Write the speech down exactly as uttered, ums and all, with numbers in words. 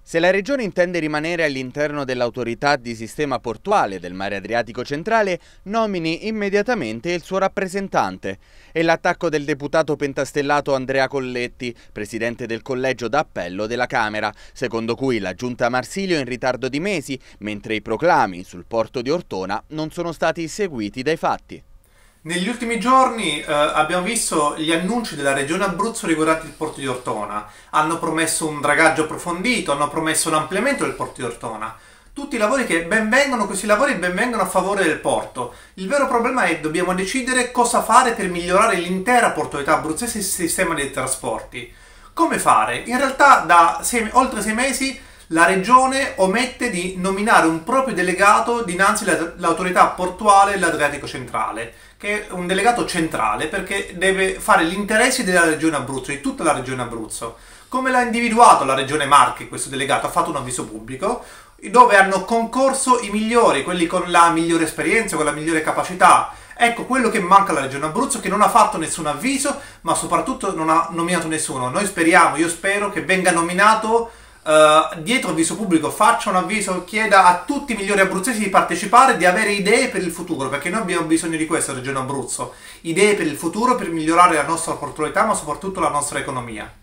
Se la Regione intende rimanere all'interno dell'autorità di sistema portuale del Mare Adriatico Centrale, nomini immediatamente il suo rappresentante. È l'attacco del deputato pentastellato Andrea Colletti, presidente del collegio d'appello della Camera, secondo cui la Giunta Marsilio è in ritardo di mesi, mentre i proclami sul porto di Ortona non sono stati seguiti dai fatti. Negli ultimi giorni eh, abbiamo visto gli annunci della Regione Abruzzo riguardanti il porto di Ortona. Hanno promesso un dragaggio approfondito, hanno promesso un ampliamento del porto di Ortona. Tutti i lavori che ben vengono, questi lavori ben vengono a favore del porto. Il vero problema è che dobbiamo decidere cosa fare per migliorare l'intera portualità abruzzese e il sistema dei trasporti. Come fare? In realtà da sei, oltre sei mesi la Regione omette di nominare un proprio delegato dinanzi all'autorità portuale dell'Adriatico Centrale, che è un delegato centrale perché deve fare gli interessi della Regione Abruzzo, di tutta la Regione Abruzzo. Come l'ha individuato la Regione Marche, questo delegato ha fatto un avviso pubblico dove hanno concorso i migliori, quelli con la migliore esperienza, con la migliore capacità. Ecco quello che manca alla Regione Abruzzo, che non ha fatto nessun avviso, ma soprattutto non ha nominato nessuno. Noi speriamo, io spero che venga nominato Uh, dietro avviso pubblico, faccia un avviso, chieda a tutti i migliori abruzzesi di partecipare, di avere idee per il futuro, perché noi abbiamo bisogno di questo, Regione Abruzzo, idee per il futuro, per migliorare la nostra portualità, ma soprattutto la nostra economia.